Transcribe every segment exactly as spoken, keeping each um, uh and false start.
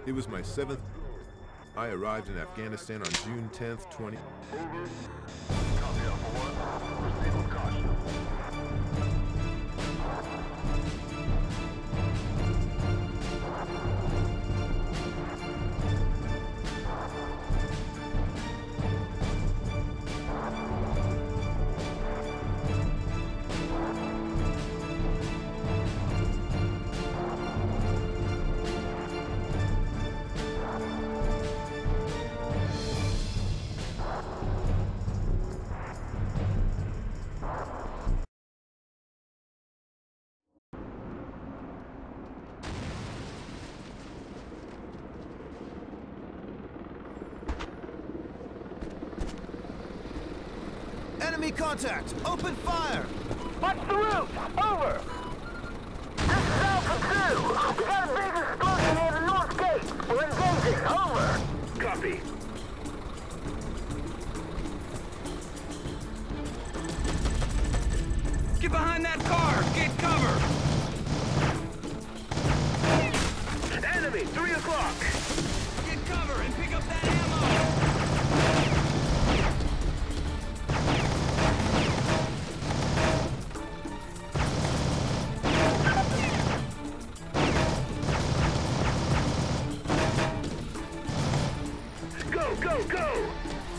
It was my seventh. I arrived in Afghanistan on June tenth, twenty. Over. Copy, Alpha One. Proceed with caution. Enemy contact! Open fire! Watch the roof! Over! This is Alpha two! We got a big explosion near the north gate! We're engaging! Over! Copy. Get behind that car! Get cover! Enemy, three o'clock! Get cover and pick up that ammo! Go, go, go!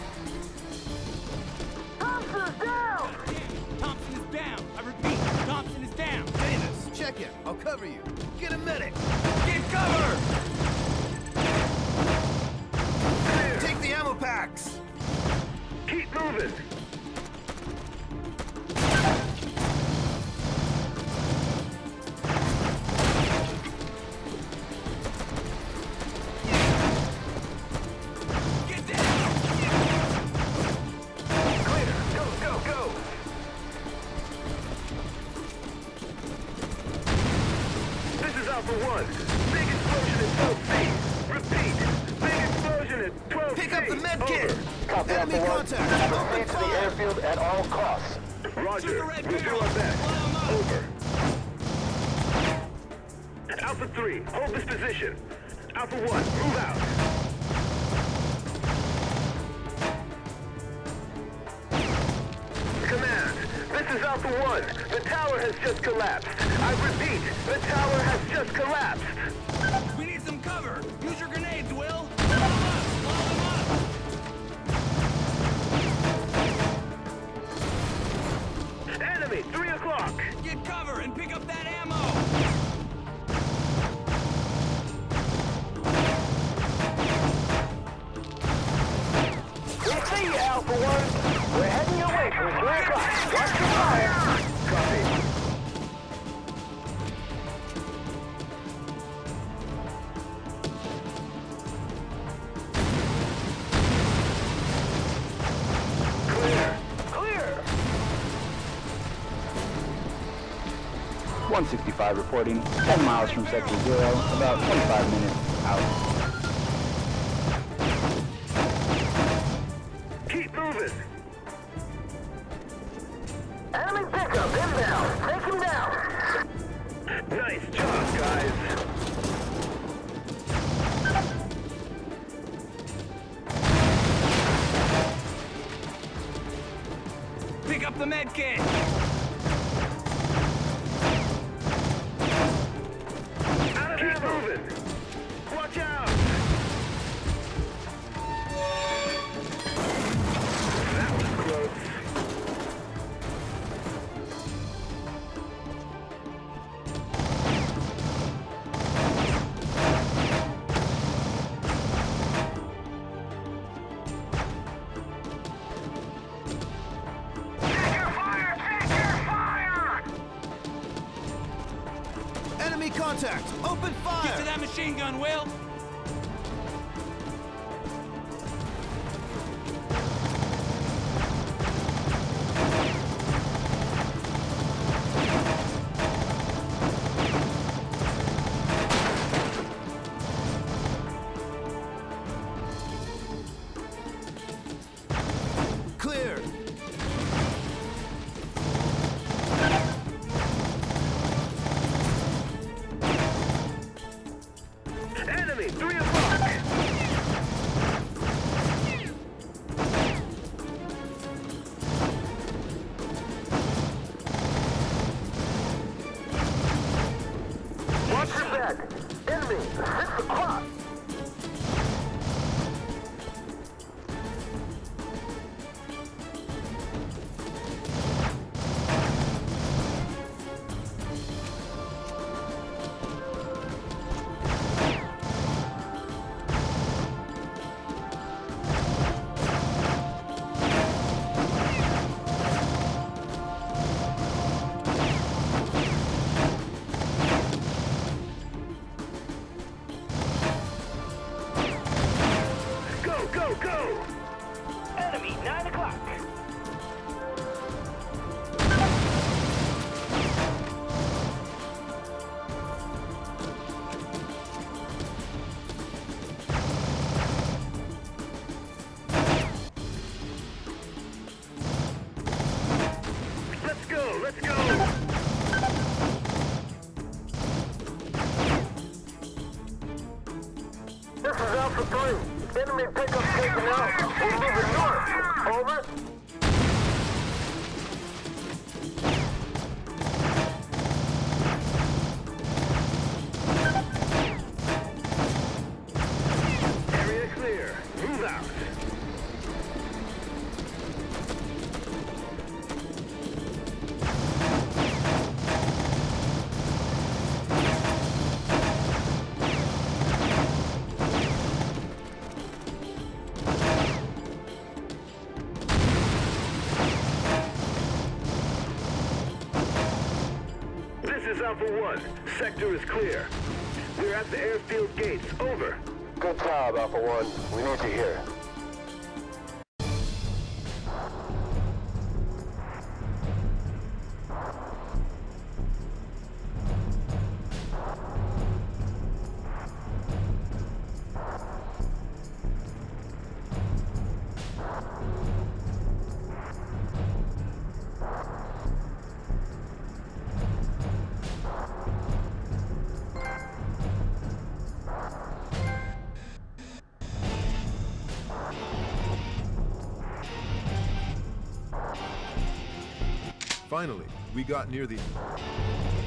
Thompson's down! Thompson is down! I repeat, Thompson is down! Davis, check it. I'll cover you. Get a medic. Get cover! Take the ammo packs. Keep moving! Get down! Clear! Go, go, go! This is Alpha One. Big explosion at twelve feet. Repeat. Big explosion at twelve feet. Pick up the med kit. Over. Copy, Enemy Alpha One. contact. Open Proceed to the fire. airfield at all costs. Shoot the Roger. red We'll do barrel. our best. Blow 'em up. Over. Alpha Three, hold this position. Alpha One, move out. Command, this is Alpha One. The tower has just collapsed. I repeat, the tower has just collapsed. We need some cover! Use your grenades, Will! Blow 'em up! Blow 'em up! Enemy, three o'clock. Get cover and pick up that ammo! We see you, Alpha One. We're heading your way from three o'clock. Watch your fire. Copy. Clear. Clear. one sixty-five reporting, ten miles from Sector Zero, about twenty-five minutes out. Keep moving. Enemy pickup inbound. Take him down. Nice job, guys. Pick up the med kit! Keep moving. Watch out. That was close. Take your fire. Take your fire. Enemy contact. Open fire. Get to that machine gun, Will! Clear. Enemy, enemy, nine o'clock. Let's go, let's go! This is Alpha three. Enemy pickup taken out. We're moving north. Over. Area clear. Move out. This is Alpha one. Sector is clear. We're at the airfield gates. Over. Good job, Alpha one. We need you here. Finally, we got near the...